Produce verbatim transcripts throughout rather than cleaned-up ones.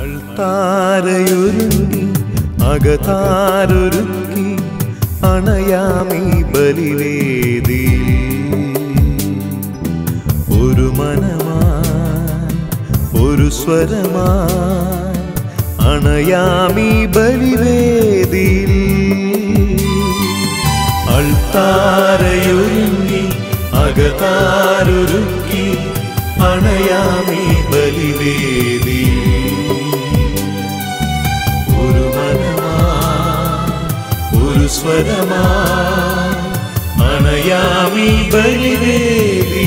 അൾത്താരയൊരുങ്ങി അകതാരൊരുക്കി അണയാമീ ബലിവേദി ഒരു മനമായി ഒരു സ്വരമായി അണയാമീ ബലിവേദി അൾത്താരയൊരുങ്ങി അകതാരൊരുക്കി അണയാമീ ബലിവേദി ഒരു മനമായി ഒരു സ്വരമായി അണയാമീ ബലിവേദി.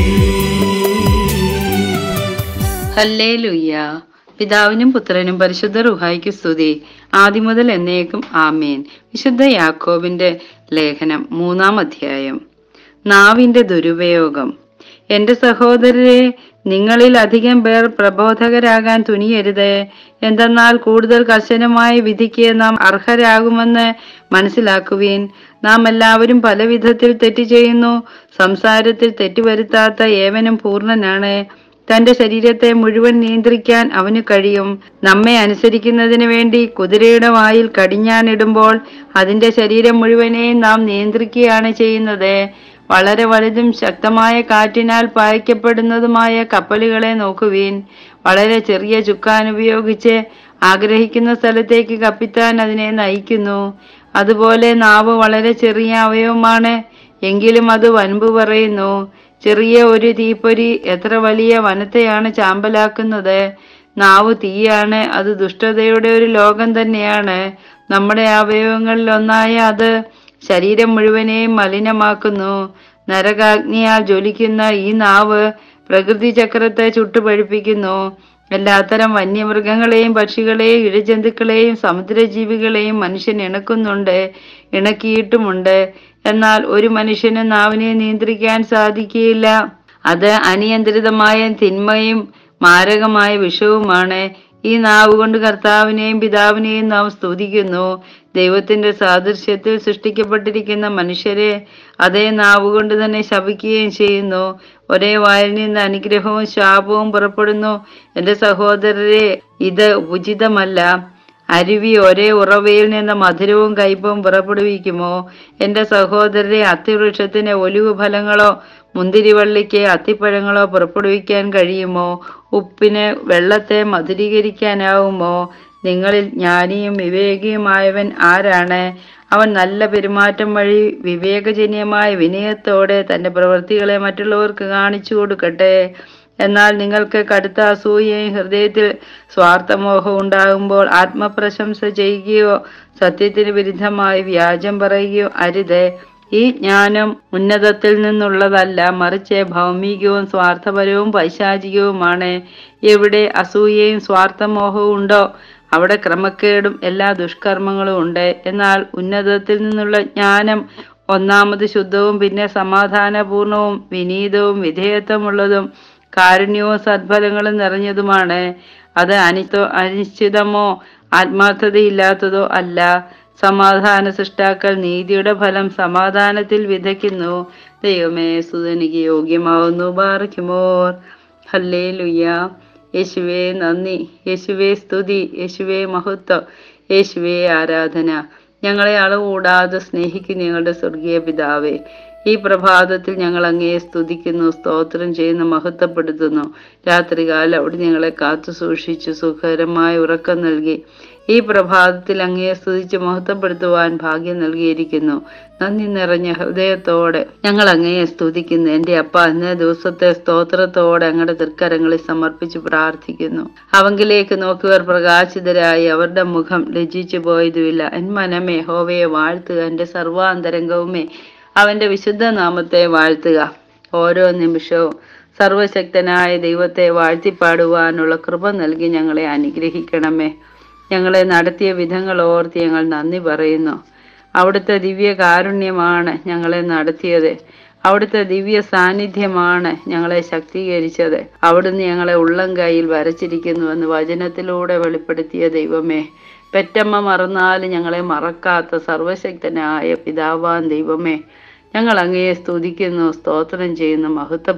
ഹല്ലേലൂയ. പിതാവിനും പുത്രനും പരിശുദ്ധ റൂഹായ്ക്ക് സ്തുതി, ആദ്യം മുതൽ എന്നേക്കും ആമേൻ. വിശുദ്ധ യാക്കോബിന്റെ ലേഖനം മൂന്നാം അധ്യായം. നാവിന്റെ ദുരുപയോഗം. എന്റെ സഹോദരരെ, നിങ്ങളിൽ അധികം പേർ പ്രബോധകരാകാൻ തുനിയരുത്. എന്തെന്നാൽ കൂടുതൽ കർശനമായ വിധിക്ക് നാം അർഹരാകുമെന്ന് മനസ്സിലാക്കുവീൻ. നാം എല്ലാവരും പല വിധത്തിൽ തെറ്റ് ചെയ്യുന്നു. സംസാരത്തിൽ തെറ്റുവരുത്താത്ത ഏവനും പൂർണ്ണനാണ്. തന്റെ ശരീരത്തെ മുഴുവൻ നിയന്ത്രിക്കാൻ അവന് കഴിയും. നമ്മെ അനുസരിക്കുന്നതിന് വേണ്ടി കുതിരയുടെ വായിൽ കടിഞ്ഞാണിടുമ്പോൾ അതിന്റെ ശരീരം മുഴുവനെയും നാം നിയന്ത്രിക്കുകയാണ് ചെയ്യുന്നത്. വളരെ വലുതും ശക്തമായ കാറ്റിനാൽ പായിക്കപ്പെടുന്നതുമായ കപ്പലുകളെ നോക്കുവീൻ. വളരെ ചെറിയ ചുക്കാൻ ഉപയോഗിച്ച് ആഗ്രഹിക്കുന്ന സ്ഥലത്തേക്ക് കപ്പിത്താൻ അതിനെ നയിക്കുന്നു. അതുപോലെ നാവ് വളരെ ചെറിയ അവയവമാണ്, എങ്കിലും അത് വൻപ് പറയുന്നു. ചെറിയ ഒരു തീപ്പൊരി എത്ര വലിയ വനത്തെയാണ് ചാമ്പലാക്കുന്നത്. നാവ് തീയാണ്, അത് ദുഷ്ടതയുടെ ഒരു ലോകം തന്നെയാണ്. നമ്മുടെ അവയവങ്ങളിൽ ഒന്നായ അത് ശരീരം മുഴുവനെയും മലിനമാക്കുന്നു. നരകാഗ്നിയാൽ ജ്വലിക്കുന്ന ഈ നാവ് പ്രകൃതി ചക്രത്തെ ചുട്ടുപഴിപ്പിക്കുന്നു. എല്ലാത്തരം വന്യമൃഗങ്ങളെയും പക്ഷികളെയും ഇഴജന്തുക്കളെയും സമുദ്രജീവികളെയും മനുഷ്യൻ ഇണക്കുന്നുണ്ട്, ഇണക്കിയിട്ടുമുണ്ട്. എന്നാൽ ഒരു മനുഷ്യന് നാവിനെ നിയന്ത്രിക്കാൻ സാധിക്കുകയില്ല. അത് അനിയന്ത്രിതമായ തിന്മയും മാരകമായ വിഷവുമാണ്. ഈ നാവ് കൊണ്ട് കർത്താവിനെയും പിതാവിനെയും നാം സ്തുതിക്കുന്നു. ദൈവത്തിന്റെ സാദൃശ്യത്തിൽ സൃഷ്ടിക്കപ്പെട്ടിരിക്കുന്ന മനുഷ്യരെ അതേ നാവ് കൊണ്ട് തന്നെ ശപിക്കുകയും ചെയ്യുന്നു. ഒരേ വായിൽ നിന്ന് അനുഗ്രഹവും ശാപവും പുറപ്പെടുന്നു. എന്റെ സഹോദരരെ, ഇത് ഉചിതമല്ല. അരുവി ഒരേ ഉറവയിൽ നിന്ന് മധുരവും കയ്പും പുറപ്പെടുവിക്കുമോ? എന്റെ സഹോദരരെ, അത്തിവൃക്ഷത്തിന് ഒലിവ് ഫലങ്ങളോ മുന്തിരിവള്ളിക്ക് അത്തിപ്പഴങ്ങളോ പുറപ്പെടുവിക്കാൻ കഴിയുമോ? ഉപ്പിന് വെള്ളത്തെ മധുരീകരിക്കാനാവുമോ? നിങ്ങളിൽ ജ്ഞാനിയും വിവേകിയുമായവൻ ആരാണ്? അവൻ നല്ല പെരുമാറ്റം വഴി വിവേകജന്യമായ വിനയത്തോടെ തന്റെ പ്രവൃത്തികളെ മറ്റുള്ളവർക്ക് കാണിച്ചു കൊടുക്കട്ടെ. എന്നാൽ നിങ്ങൾക്ക് കടുത്ത അസൂയയും ഹൃദയത്തിൽ സ്വാർത്ഥമോഹം ഉണ്ടാകുമ്പോൾ ആത്മപ്രശംസ ചെയ്യുകയോ സത്യത്തിന് വിരുദ്ധമായി വ്യാജം പറയുകയോ അരുത്. ഈ ജ്ഞാനം ഉന്നതത്തിൽ നിന്നുള്ളതല്ല, മറിച്ച് ഭൗമികവും സ്വാർത്ഥപരവും പൈശാചികവുമാണ്. എവിടെ അസൂയയും സ്വാർത്ഥമോഹവും ഉണ്ടോ, അവിടെ ക്രമക്കേടും എല്ലാ ദുഷ്കർമ്മങ്ങളും ഉണ്ട്. എന്നാൽ ഉന്നതത്തിൽ നിന്നുള്ള ജ്ഞാനം ഒന്നാമത് ശുദ്ധവും പിന്നെ സമാധാനപൂർണവും വിനീതവും വിധേയത്വമുള്ളതും കാരുണ്യവും സദ്ഫലങ്ങളും നിറഞ്ഞതുമാണ്. അത് അനിശ്ചിത അനിശ്ചിതമോ ആത്മാർത്ഥതയില്ലാത്തതോ അല്ല. സമാധാന സൃഷ്ടാക്കൾ നീതിയുടെ ഫലം സമാധാനത്തിൽ വിതയ്ക്കുന്നു. ദൈവമേ, സ്തുതിക്ക് യോഗ്യമാവുന്നു. ബാറയ്ക്കുമോർ. ഹല്ലേലൂയ. യേശുവേ നന്ദി, യേശുവേ സ്തുതി, യേശുവേ മഹത്വം, യേശുവേ ആരാധന. ഞങ്ങളെ അളവുകൂടാതെ സ്നേഹിക്കുന്ന ഞങ്ങളുടെ സ്വർഗീയ പിതാവേ, ഈ പ്രഭാതത്തിൽ ഞങ്ങൾ അങ്ങയെ സ്തുതിക്കുന്നു, സ്തോത്രം ചെയ്യുന്നു, മഹത്വപ്പെടുത്തുന്നു. രാത്രികാലം അവിടെ ഞങ്ങളെ കാത്തു സൂക്ഷിച്ചു സുഖകരമായ ഉറക്കം നൽകി ഈ പ്രഭാതത്തിൽ അങ്ങയെ സ്തുതിച്ച് മഹത്വപ്പെടുത്തുവാൻ ഭാഗ്യം നൽകിയിരിക്കുന്നു. നന്ദി നിറഞ്ഞ ഹൃദയത്തോടെ ഞങ്ങൾ അങ്ങയെ സ്തുതിക്കുന്നു. എൻ്റെ അപ്പ, ഇന്നേ ദിവസത്തെ സ്തോത്രത്തോടെ അങ്ങയുടെ തൃക്കരങ്ങളിൽ സമർപ്പിച്ച് പ്രാർത്ഥിക്കുന്നു. അവങ്കിലേക്ക് നോക്കിയവർ പ്രകാശിതരായി, അവരുടെ മുഖം ലജ്ജിച്ചു പോയതുമില്ല. എൻ മനമേ യഹോവയെ വാഴ്ത്തുക, എൻ്റെ സർവാന്തരംഗവുമേ അവന്റെ വിശുദ്ധ നാമത്തെ വാഴ്ത്തുക. ഓരോ നിമിഷവും സർവശക്തനായ ദൈവത്തെ വാഴ്ത്തിപ്പാടുവാനുള്ള കൃപ നൽകി ഞങ്ങളെ അനുഗ്രഹിക്കണമേ. ഞങ്ങളെ നടത്തിയ വിധങ്ങൾ ഓർത്ത് ഞങ്ങൾ നന്ദി പറയുന്നു. അവിടുത്തെ ദിവ്യ കാരുണ്യമാണ് ഞങ്ങളെ നടത്തിയത്. അവിടുത്തെ ദിവ്യ സാന്നിധ്യമാണ് ഞങ്ങളെ ശക്തീകരിച്ചത്. അവിടുന്ന് ഞങ്ങളെ ഉള്ളം കൈയിൽ വരച്ചിരിക്കുന്നുവെന്ന് വചനത്തിലൂടെ വെളിപ്പെടുത്തിയ ദൈവമേ, പെറ്റമ്മ മറന്നാലും ഞങ്ങളെ മറക്കാത്ത സർവശക്തനായ പിതാവാൻ ദൈവമേ, ഞങ്ങൾ അങ്ങയെ സ്തുതിക്കുന്നു, സ്തോത്രം ചെയ്യുന്നു,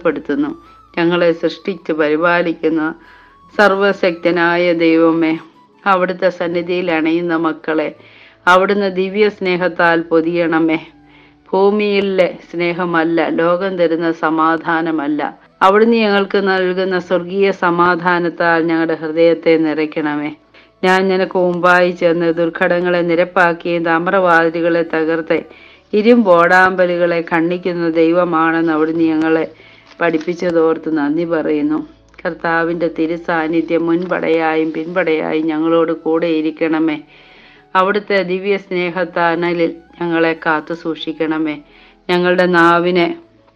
മഹത്വപ്പെടുത്തുന്നു. ഞങ്ങളെ സൃഷ്ടിച്ച് പരിപാലിക്കുന്ന സർവശക്തനായ ദൈവമേ, അവിടുത്തെ സന്നിധിയിൽ അണയുന്ന മക്കളെ അവിടുന്ന് ദിവ്യ സ്നേഹത്താൽ പൊതിയണമേ. ഭൂമിയിലെ സ്നേഹമല്ല, ലോകം തരുന്ന സമാധാനമല്ല, അവിടുന്ന് ഞങ്ങൾക്ക് നൽകുന്ന സ്വർഗീയ സമാധാനത്താൽ ഞങ്ങളുടെ ഹൃദയത്തെ നിറയ്ക്കണമേ. ഞാൻ നിനക്ക് മുമ്പായി ചെന്ന് ദുർഘടങ്ങളെ നിരപ്പാക്കിയും താമ്രവാതിലുകളെ തകർത്ത് ഇരുമ്പോടാമ്പലുകളെ ഖണ്ഡിക്കുന്ന ദൈവമാണെന്ന് അവിടുന്ന് ഞങ്ങളെ പഠിപ്പിച്ചതോർത്ത് നന്ദി പറയുന്നു. കർത്താവിൻ്റെ തിരുസാന്നിധ്യം മുൻപടയായും പിൻപടയായും ഞങ്ങളോട് കൂടെ ഇരിക്കണമേ. അവിടുത്തെ ദിവ്യ സ്നേഹത്താനലിൽ ഞങ്ങളെ കാത്തു സൂക്ഷിക്കണമേ. ഞങ്ങളുടെ നാവിനെ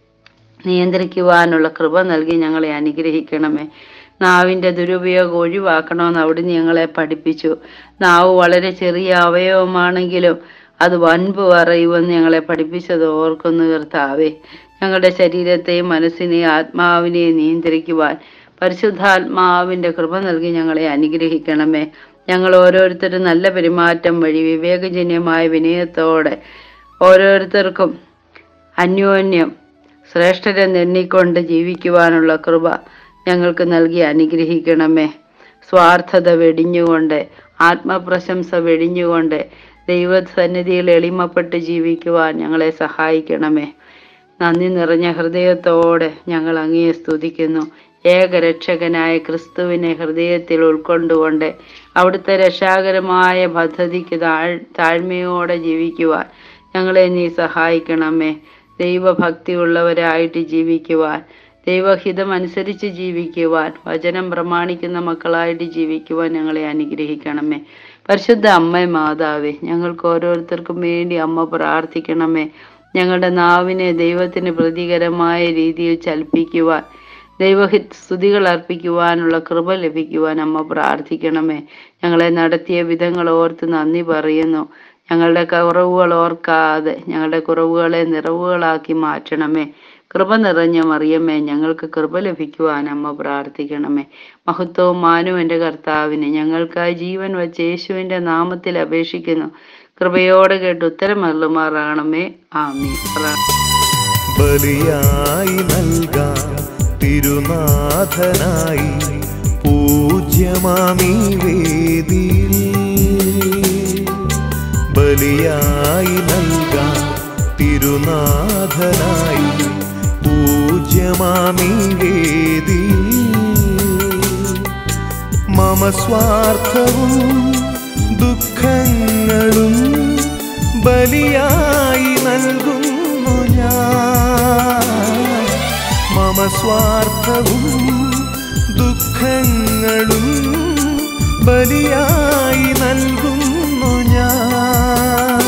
നിയന്ത്രിക്കുവാനുള്ള കൃപ നൽകി ഞങ്ങളെ അനുഗ്രഹിക്കണമേ. നാവിൻ്റെ ദുരുപയോഗം ഒഴിവാക്കണമെന്ന് അവിടുന്ന് ഞങ്ങളെ പഠിപ്പിച്ചു. നാവ് വളരെ ചെറിയ അവയവമാണെങ്കിലും അത് വൻപ് പറയുമെന്ന് ഞങ്ങളെ പഠിപ്പിച്ചത് ഓർക്കുന്നു കർത്താവേ. ഞങ്ങളുടെ ശരീരത്തെയും മനസ്സിനെയും ആത്മാവിനെയും നിയന്ത്രിക്കുവാൻ പരിശുദ്ധാത്മാവിൻ്റെ കൃപ നൽകി ഞങ്ങളെ അനുഗ്രഹിക്കണമേ. ഞങ്ങൾ ഓരോരുത്തരും നല്ല പെരുമാറ്റം വഴി വിവേകജന്യമായ വിനയത്തോടെ ഓരോരുത്തർക്കും അന്യോന്യം ശ്രേഷ്ഠരെ എണ്ണിക്കൊണ്ട് ജീവിക്കുവാനുള്ള കൃപ ഞങ്ങൾക്ക് നൽകി അനുഗ്രഹിക്കണമേ. സ്വാർത്ഥത വെടിഞ്ഞുകൊണ്ട് ആത്മപ്രശംസ വെടിഞ്ഞുകൊണ്ട് ദൈവസന്നിധിയിൽ എളിമപ്പെട്ട് ജീവിക്കുവാൻ ഞങ്ങളെ സഹായിക്കണമേ. നന്ദി നിറഞ്ഞ ഹൃദയത്തോടെ ഞങ്ങൾ അങ്ങയെ സ്തുതിക്കുന്നു. ഏകരക്ഷകനായ ക്രിസ്തുവിനെ ഹൃദയത്തിൽ ഉൾക്കൊണ്ടുകൊണ്ട് അവിടുത്തെ രക്ഷാകരമായ പദ്ധതിക്ക് താഴ് താഴ്മയോടെ ജീവിക്കുവാൻ ഞങ്ങളെ നീ സഹായിക്കണമേ. ദൈവഭക്തിയുള്ളവരായിട്ട് ജീവിക്കുവാൻ, ദൈവഹിതം അനുസരിച്ച് ജീവിക്കുവാൻ, വചനം പ്രമാണിക്കുന്ന മക്കളായിട്ട് ജീവിക്കുവാൻ ഞങ്ങളെ അനുഗ്രഹിക്കണമേ. പരിശുദ്ധ അമ്മ മാതാവേ, ഞങ്ങൾക്ക് ഓരോരുത്തർക്കും വേണ്ടി അമ്മ പ്രാർത്ഥിക്കണമേ. ഞങ്ങളുടെ നാവിനെ ദൈവത്തിന് പ്രതികരമായ രീതിയിൽ ചലിപ്പിക്കുവാൻ, ദൈവഹി സ്തുതികൾ അർപ്പിക്കുവാനുള്ള കൃപ ലഭിക്കുവാൻ അമ്മ പ്രാർത്ഥിക്കണമേ. ഞങ്ങളെ നടത്തിയ വിധങ്ങൾ ഓർത്ത് നന്ദി പറയുന്നു. ഞങ്ങളുടെ കുറവുകൾ ഓർക്കാതെ ഞങ്ങളുടെ കുറവുകളെ നിറവുകളാക്കി മാറ്റണമേ. കൃപ നിറഞ്ഞ മറിയമേ, ഞങ്ങൾക്ക് കൃപ ലഭിക്കുവാൻ അമ്മ പ്രാർത്ഥിക്കണമേ. മഹത്വവും മാനവും എൻ്റെ കർത്താവിനെ ഞങ്ങൾക്കായി ജീവൻ വച്ച യേശുവിൻ്റെ നാമത്തിൽ അപേക്ഷിക്കുന്നു. കൃപയോടെ കേട്ട് ഉത്തരമരുളുമാറാകണമേ. ആമീൻ. ബലിയായി നൽകാം തിരുനാഥനായി പൂജ്യമാമീ വേദിയിൽ, ബലിയായി നൽകാം തിരുനാഥനായി പൂജ്യമാമീ വേദിയിൽ. മമ സ്വാർത്ഥവും ദുഃഖങ്ങളും ബലിയായി നൽകുന്നു ഞാൻ. മമ സ്വാർത്ഥവും ദുഃഖങ്ങളും ബലിയായി നൽകുന്നു ഞാൻ,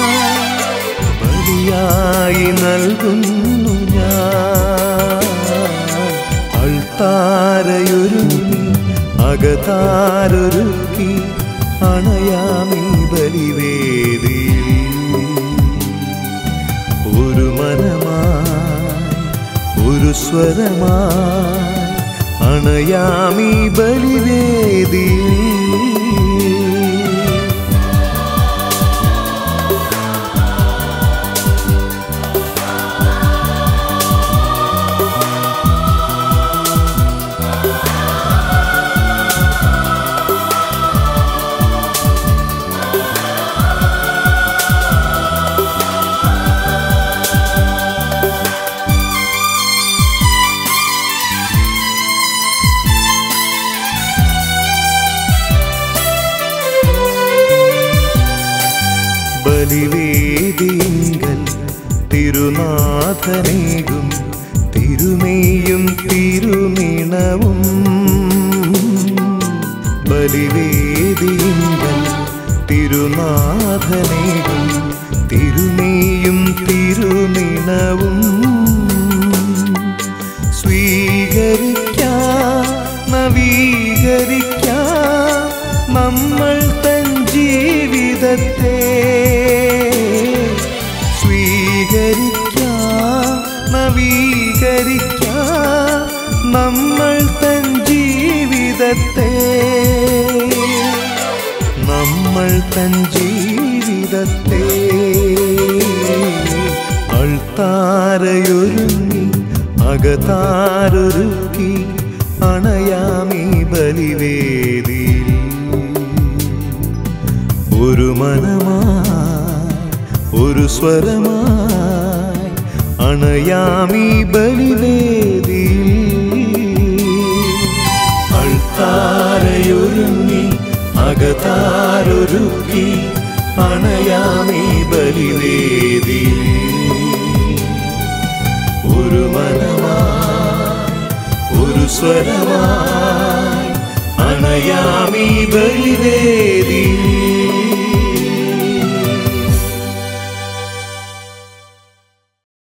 ബലിയായി നൽകുന്നു ഞാൻ. അൾത്താരയൊരുക്കി അകതാരൊരുക്കി അണയാമീ ബലിവേദിയിൽ. ഒരു മനമായി ഒരു സ്വരമായി അണയാമീ ബലിവേദിയിൽ. ബലിവേദിയിങ്കൽ തിരുനാഥനേകും തിരുമേയും തിരുനിണവും. ബലിവേദിയിങ്കൽ തിരുനാഥനേകും തിരുമേയും തിരുനിണവും. സ്വീകരിക്കാം നവീകരിക്കാം നമ്മൾ തൻ ജീവിതത്തെ. സ്വീകരിക്കാം നവീകരിക്കാം നമ്മൾ തൻ ജീവിതത്തെ. നമ്മൾ തൻ ജീവിതത്തെ. അൾത്താരയൊരുങ്ങി അകതാരൊരുക്കി അണയാമീ ബലിവേദിയിൽ. ഒരു മനമായി ഒരു സ്വരമായി അണയാമീ ബലിവേദിയിൽ. അൾത്താരയൊരുങ്ങി അകതാരൊരുക്കി അണയാമീ ബലിവേദിയിൽ. ഒരു മനമായി ഒരു സ്വരമായി